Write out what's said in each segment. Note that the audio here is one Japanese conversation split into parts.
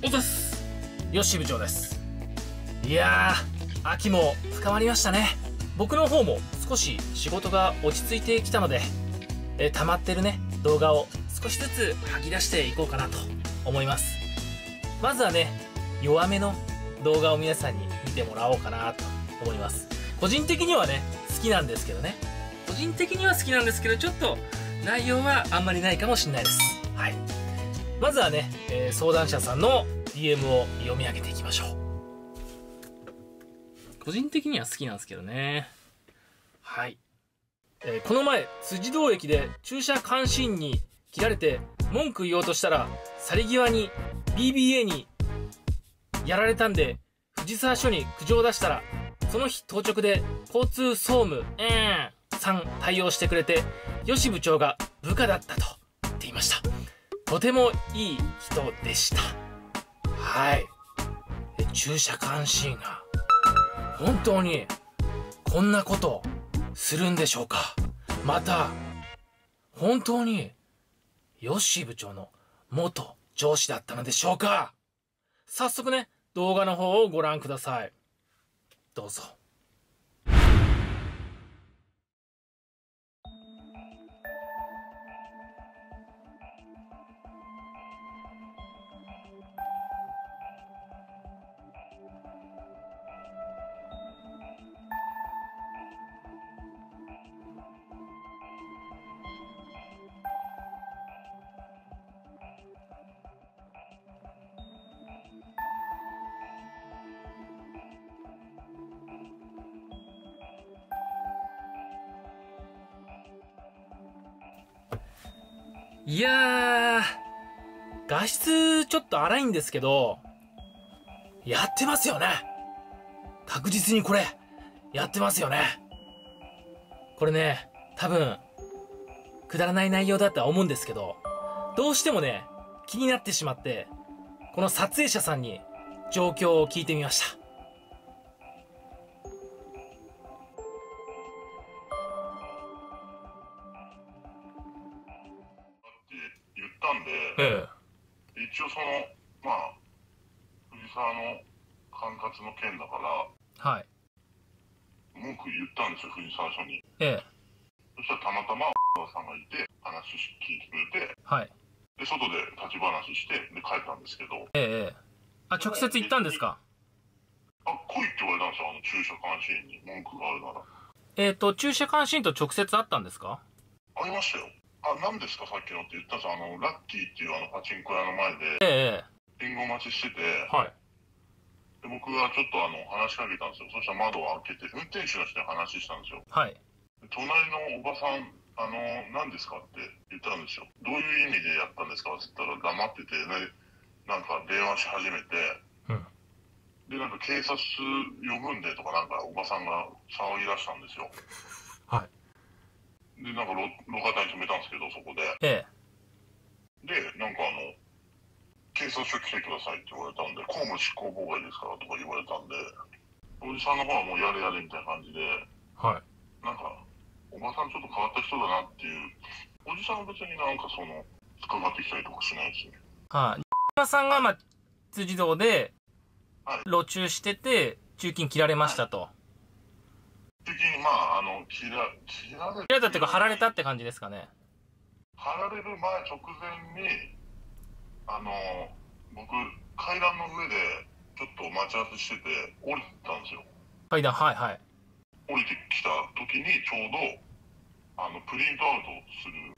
おざす。よし部長です。いやー、秋も深まりましたね。僕の方も少し仕事が落ち着いてきたので、溜まってるね動画を少しずつ吐き出していこうかなと思います。まずはね、弱めの動画を皆さんに見てもらおうかなと思います。個人的にはね好きなんですけどね、ちょっと内容はあんまりないかもしれないです。はい、まずはね、相談者さんの DM を読み上げていきましょう。個人的には好きなんですけどね。はい、この前辻堂駅で駐車監視員に切られて文句言おうとしたら、去り際に BBA にやられたんで藤沢署に苦情を出したら、その日当直で交通総務さん対応してくれて、吉部長が部下だったと言っていました。とてもいい人でした。はい、駐車監視員が本当にこんなことするんでしょうか。また本当に吉部長の元上司だったのでしょうか。早速ね、動画の方をご覧ください。どうぞ。いやー、画質ちょっと荒いんですけど、やってますよね。確実にこれやってますよね。これね、多分くだらない内容だとは思うんですけど、どうしてもね気になってしまって、この撮影者さんに状況を聞いてみました。 言ったんで、一応その藤沢の管轄の件だから、 はい、 文句言ったんですよ、藤沢署に。そしたらたまたまさんがいて話聞いてくれて、 はい、 で外で立ち話してで帰ったんですけど、 あ、直接言ったんですか。 来いって言われたんですよ、駐車監視員に。文句があるなら。 駐車監視員と直接会ったんですか。 ありましたよ。何ですかさっきのって言ったんですよ。ラッキーっていうパチンコ屋の前で信号待ちしてて、 はい、 で僕がちょっと話しかけたんですよ。そしたら窓を開けて運転手の人に話したんですよ。 はい、 隣のおばさん、何ですかって言ったんですよ。どういう意味でやったんですかって言ったら黙ってて、ね、なんか電話し始めて、で、なんか警察呼ぶんでとかなんかおばさんが騒ぎ出したんですよ。 はい。 で、なんか路肩に止めたんですけど、そこで。で、なんか警察署来てくださいって言われたんで、公務執行妨害ですからとか言われたんで、おじさんの方はもうやれやれみたいな感じで、 はい。 なんか、おばさんちょっと変わった人だなっていう、おじさんは別になんか捕まってきたりとかしないですね。 はい。おばさんが、辻堂で、路駐してて、中金切られましたと。 中金、切られたっていうか、貼られたって感じですかね。 貼られる前、直前に、僕、階段の上で、ちょっと待ち合わせしてて、降りてたんですよ。 階段、はいはい。 降りてきた時に、ちょうど、プリントアウトする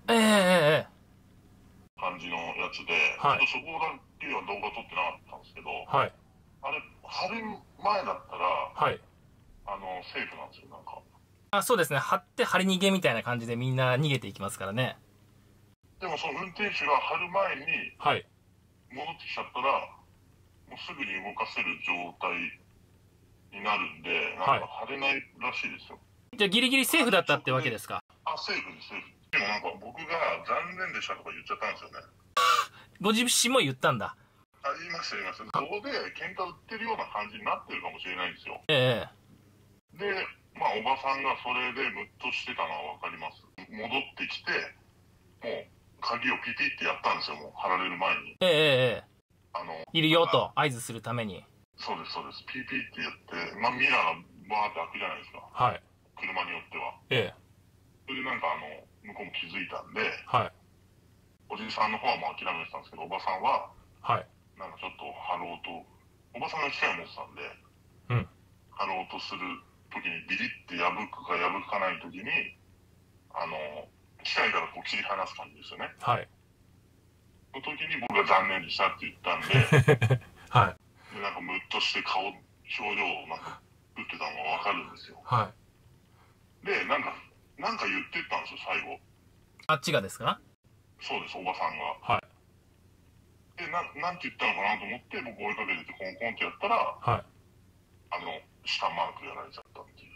感じのやつで、ちょっとそこだけは動画撮ってなかったんですけど、あれ、貼る前だったら、セーフなんですよ、なんか。 そうですね。貼って貼り逃げみたいな感じでみんな逃げていきますからね。 でもその運転手が貼る前に戻ってきちゃったら、もうすぐに動かせる状態になるんで、なんか貼れないらしいですよ。 じゃあギリギリセーフだったってわけですか。 セーフです、セーフ。でもなんか僕が残念でしたとか言っちゃったんですよね。 ご自身も言ったんだ。 言いました、言いました。そこで喧嘩売ってるような感じになってるかもしれないんですよ。 で、 おばさんがそれでムッとしてたのはわかります。戻ってきて、もう鍵をピピってやったんですよ、もう貼られる前に。 いるよと合図するために。 そうです、そうです。ピーピーってやって、まあ、ミラーがバーって開くじゃないですか。 はい。 車によっては。 ええ。 それでなんか向こうも気づいたんで、 はい。 おじさんの方はもう諦めてたんですけど、おばさんは、 はい。 なんかちょっと張ろうと、おばさんが機械を持ってたんで、 うん。 張ろうとする時にビリって破くか破かない時に、機械からこう切り離す感じですよね。 はい。 その時に僕が残念でしたって言ったんで、 はい。 でなんかムッとして表情をなんか打ってたのがわかるんですよ。 はい。 で、なんか言ってったんですよ、最後。 あっちがですか？ そうです、おばさんが。 はい。 で、なんて言ったのかなと思って、僕追いかけててコンコンってやったら、 はい。 下マークやられちゃったっていう。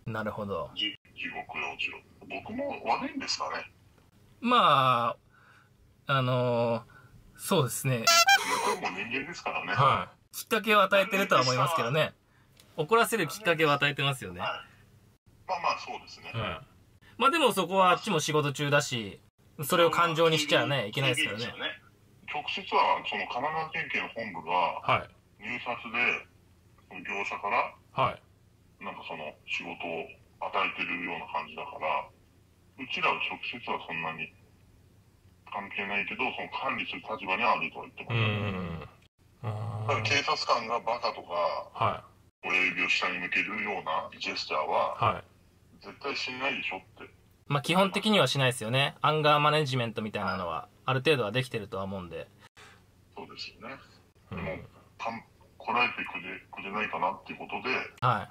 なるほど。 地獄へ落ちろ。僕も悪いんですかね。 まあ、そうですね。 僕も人間ですからね。 はい。きっかけを与えてるとは思いますけどね。怒らせるきっかけを与えてますよね。 はい、まあまあそうですね。 はい。まあでもそこはあっちも仕事中だし、それを感情にしちゃね、いけないですからね。 直接は、その神奈川県警の本部が、 はい。 入札で、その業者から、 はい。 なんかその仕事を与えてるような感じだから、うちらは直接はそんなに関係ないけど、その管理する立場にあるとは言ってます。だから警察官がバカとか、はい、親指を下に向けるようなジェスチャーは、はい、絶対しないでしょって。まあ基本的にはしないですよね。アンガーマネジメントみたいなのは、ある程度はできてるとは思うんで。 そうですよね。でも、こらえてくれないかなっていうことで、はい。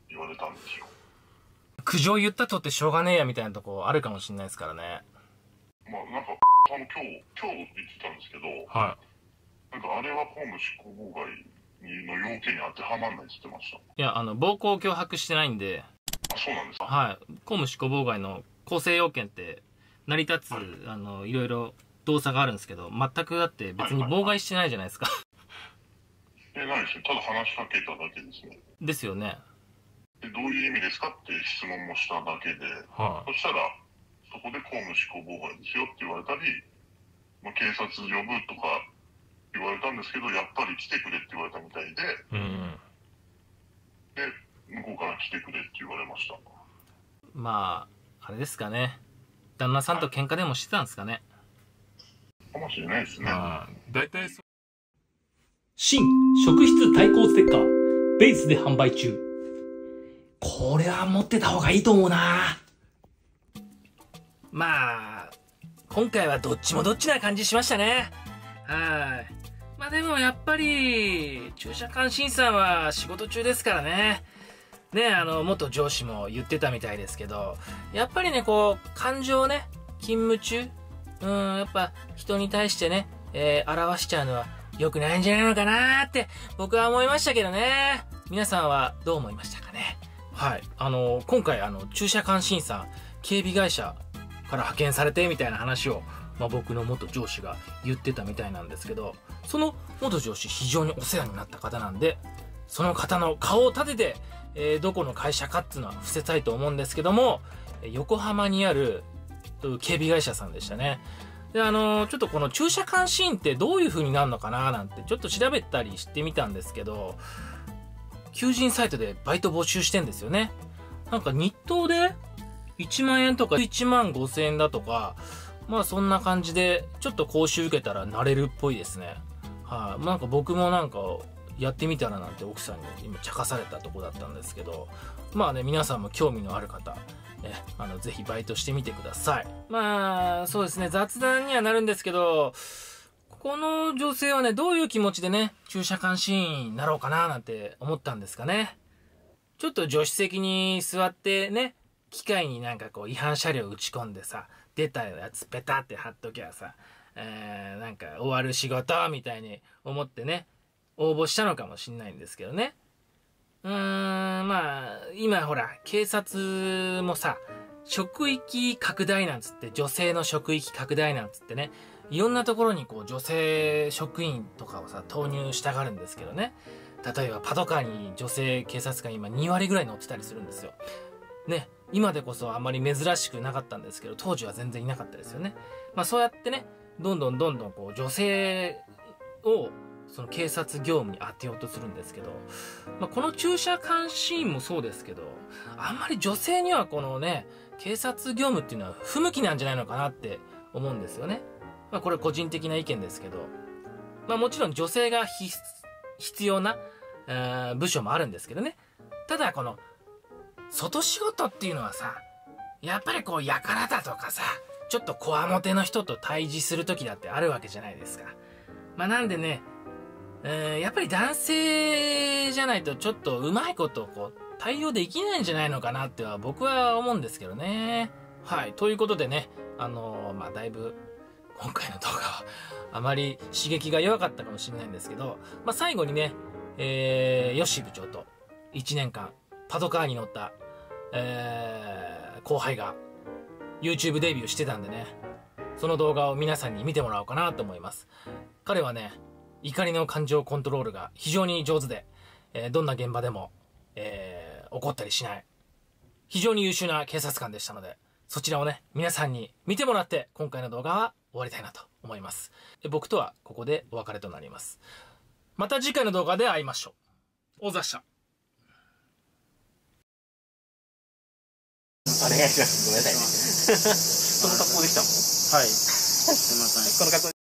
言われたんですよ。 苦情言ったとってしょうがねえやみたいなとこあるかもしれないですからね。 まあなんか、今日って言ってたんですけど、はい。なんかあれは公務執行妨害の要件に当てはまんないって言ってました。いや、暴行脅迫してないんで。 あ、そうなんですか？ はい。公務執行妨害の構成要件って成り立つ、はい、いろいろ動作があるんですけど、全くだって別に妨害してないじゃないですか。 ないですよ。ただ話しかけただけですね。 ですよね。 で、どういう意味ですかって質問もしただけで、はい、そしたら、そこで公務執行妨害ですよって言われたり、まあ、警察呼ぶとか言われたんですけど、やっぱり来てくれって言われたみたいで、で、向こうから来てくれって言われました。 まあ、あれですかね。旦那さんと喧嘩でもしてたんですかね。 かもしれないですね。 大体そう。新職質対抗ステッカー、ベースで販売中。これは持ってた方がいいと思うな。まあ、今回はどっちもどっちな感じしましたね。はい。まあでもやっぱり、駐車監視員さんは仕事中ですからね。ね、元上司も言ってたみたいですけど、やっぱりね、こう、感情をね、勤務中、やっぱ人に対してね、表しちゃうのは良くないんじゃないのかなーって僕は思いましたけどね。皆さんはどう思いましたかね。はい。今回駐車監視員さん、警備会社から派遣されてみたいな話を、まあ、僕の元上司が言ってたみたいなんですけど、その元上司非常にお世話になった方なんで、その方の顔を立てて、どこの会社かっていうのは伏せたいと思うんですけども、横浜にある警備会社さんでしたね。で、ちょっとこの駐車監視員ってどういう風になるのかななんてちょっと調べたりしてみたんですけど、求人サイトでバイト募集してんですよね。なんか日当で1万円とか1万5千円だとか、まあそんな感じでちょっと講習受けたらなれるっぽいですね。はい、なんか僕もなんかやってみたらなんて奥さんに今茶化されたとこだったんですけど、まあね、皆さんも興味のある方、ぜひバイトしてみてください。まあそうですね、雑談にはなるんですけど、この女性はね、どういう気持ちでね、駐車監視員になろうかななんて思ったんですかね。ちょっと助手席に座ってね、機械になんかこう違反車両打ち込んでさ、出たやつペタって貼っときゃさ、なんか終わる仕事みたいに思ってね、応募したのかもしんないんですけどね。まあ、今ほら、警察もさ、職域拡大なんつって、女性の職域拡大なんつってね、いろんなところにこう女性職員とかをさ、投入したがるんですけどね。例えばパトカーに女性警察官今2割ぐらい乗ってたりするんですよ。ね、今でこそあまり珍しくなかったんですけど、当時は全然いなかったですよね。まあそうやってね、どんどんこう女性をその警察業務に当てようとするんですけど、この駐車監視員もそうですけど、あんまり女性にはこのね、警察業務っていうのは不向きなんじゃないのかなって思うんですよね。これ個人的な意見ですけど、もちろん女性が必要な、部署もあるんですけどね。ただこの、外仕事っていうのはさ、やっぱりこう、やからだとかさ、ちょっとこわもての人と対峙する時だってあるわけじゃないですか。なんでね、やっぱり男性じゃないとちょっとうまいことこう対応できないんじゃないのかなっては僕は思うんですけどね。はい。ということでね、だいぶ今回の動画はあまり刺激が弱かったかもしれないんですけど、最後にね、ヨッシー部長と1年間パトカーに乗った、後輩が YouTube デビューしてたんでね、その動画を皆さんに見てもらおうかなと思います。彼はね、怒りの感情コントロールが非常に上手で、どんな現場でも、怒ったりしない非常に優秀な警察官でしたので、そちらをね皆さんに見てもらって今回の動画は終わりたいなと思います。僕とはここでお別れとなります。また次回の動画で会いましょう。おざした。 お願いします。ごめんなさいね。その格好できたの？はい。すみません。この格好